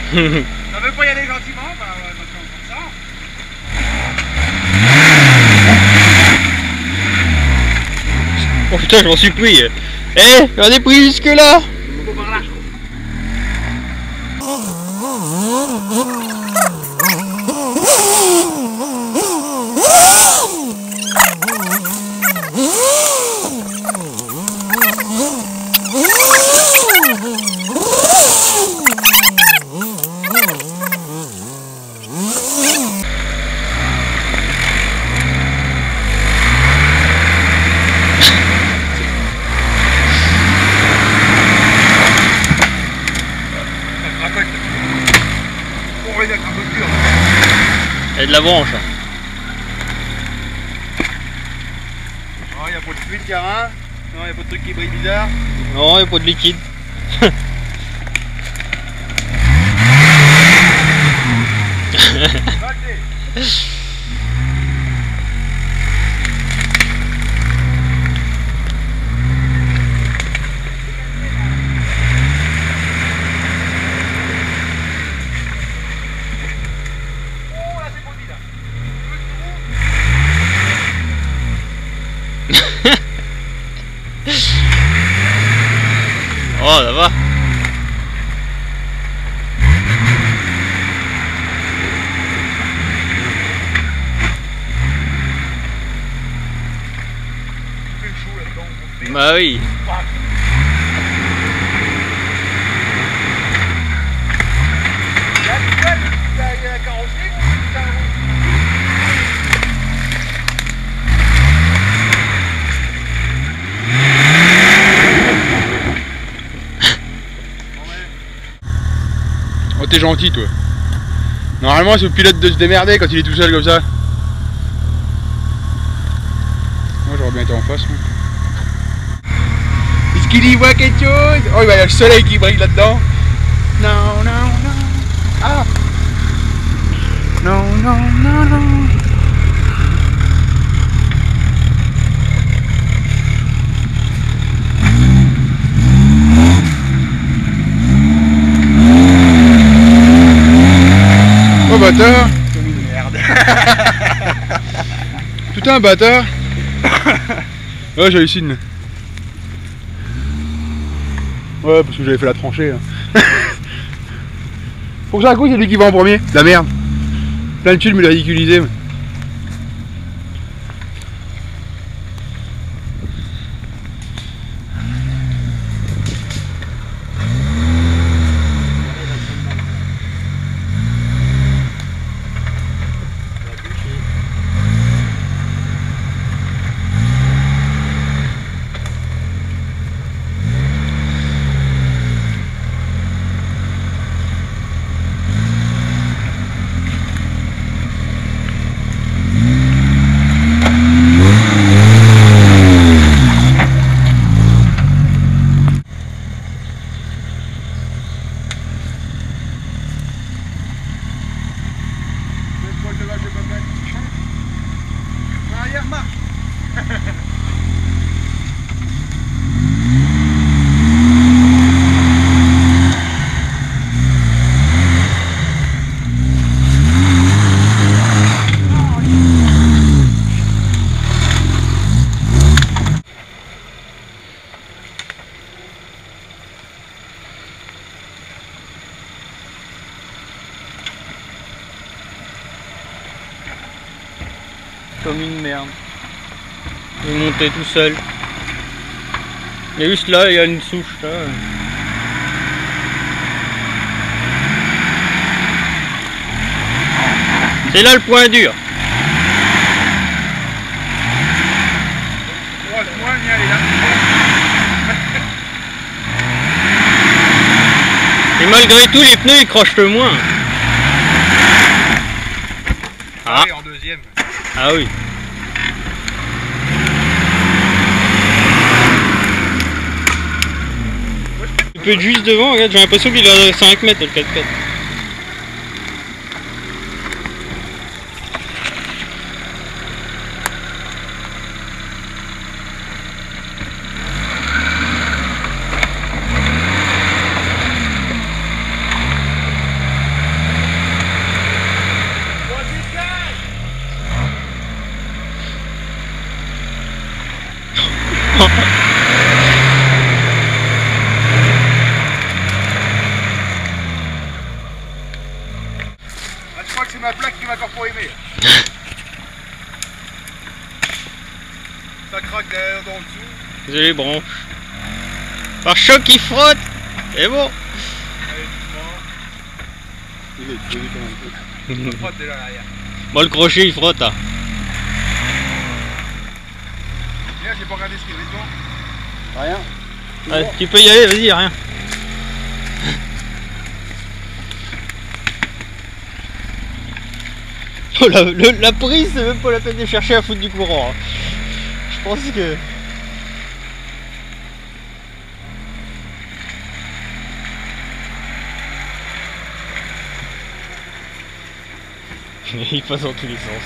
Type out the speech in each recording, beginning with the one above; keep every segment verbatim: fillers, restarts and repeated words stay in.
Ça veut pas y aller gentiment, bah attention comme ça. Oh putain, je m'en suis pris. Eh, j'en ai pris jusque là. Faut par là, je Il y a de la branche. Oh, il n'y a pas de fluide, Carin. Non, il n'y a pas de truc qui brille bizarre. Non, il n'y a pas de liquide. Oh, ça va. Bah oui. Oh, t'es gentil, toi. Normalement, c'est au pilote de se démerder quand il est tout seul comme ça. Moi, j'aurais bien été en face, moi. Est-ce qu'il y voit quelque chose? Oh, il va y avoir le soleil qui brille là-dedans. Non, non, non. Ah! Non, non, non, non. Oh, bâtard! Merde. Putain, bâtard! Ouais, j'hallucine. Ouais, parce que j'avais fait la tranchée. Hein. Faut que j'ai un coup, c'est lui qui va en premier. La merde. Plein de tuiles me l'a ridiculisé. Arrière marche. Comme une merde. Il est monté tout seul. Il y a juste là, il y a une souche là. C'est là le point dur. Oh, le point, viens, il est là. Et malgré tout, les pneus ils crochent le moins. Ah, En deuxième. ah oui. Il peut être juste devant, regarde, j'ai l'impression qu'il est à cinq mètres le quatre quatre. Ça craque derrière dans le dessous. J'ai les branches. Par choc qui frotte. Et bon. Allez, doucement. Il est tué quand même. Ça frotte déjà derrière. Bon, le crochet il frotte. Hein. Viens, j'ai pas regardé ce qu'il y avait dedans. Rien. Ouais, tu peux y aller, vas-y, rien. Oh, la, le, la prise, c'est même pas la peine de chercher à foutre du courant. Hein. Je pense que... Il passe dans tous les sens.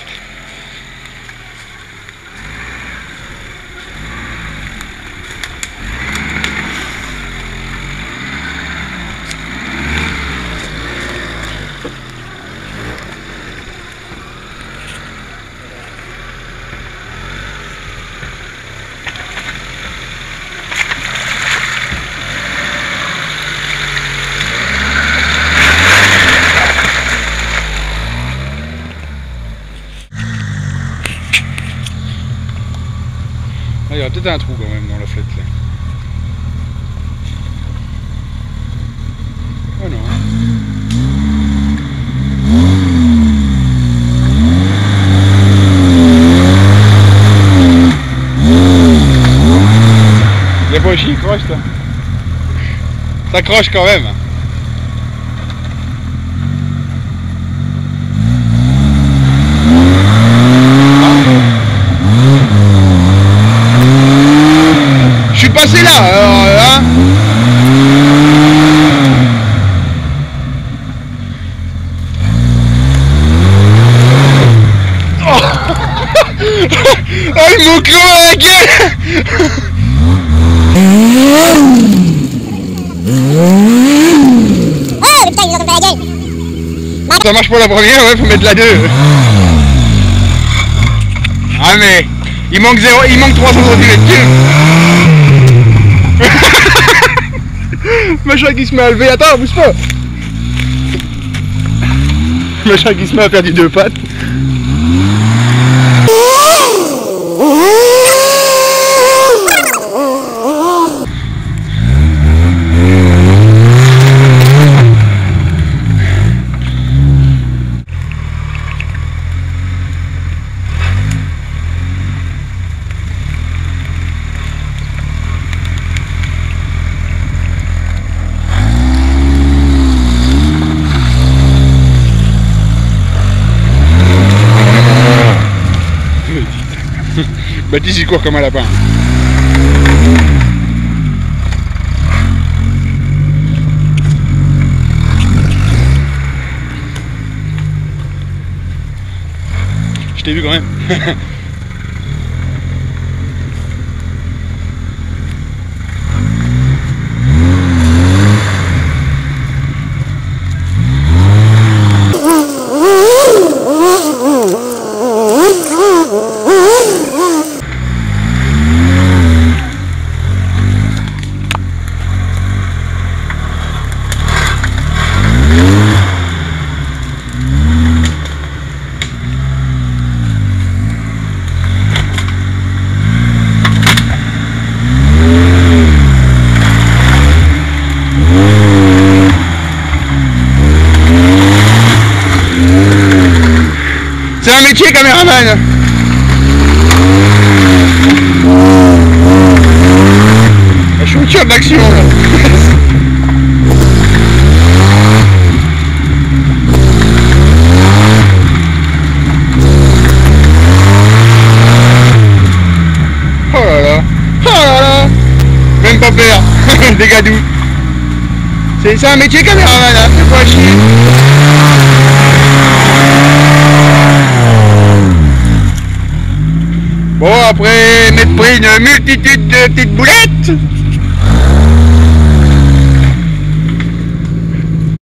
Ah, il y aura peut-être un trou quand même dans la flette là. Oh non. Les poches, il croche ça. Ça croche quand même. Je suis passé là, alors hein. Oh, oh ils m'ont cloué à la gueule. Oh putain, ils nous ont tombé la gueule. Ça marche pour la première, ouais, faut mettre la deux. Ah mais il manque zéro, il manque trois cents centimètres cubes. Machin qui se met à lever, attends, bouge pas. Machin qui se met à faire du deux pattes. Baptiste il court comme un lapin. Je t'ai vu quand même. C'est un métier, caméraman. Je suis au cœur de l'action là. Oh là là. Oh là là. Même pas peur. Des gadous. C'est un métier, caméraman, hein. C'est pas à chier. Bon, après m'être pris une multitude de petites boulettes,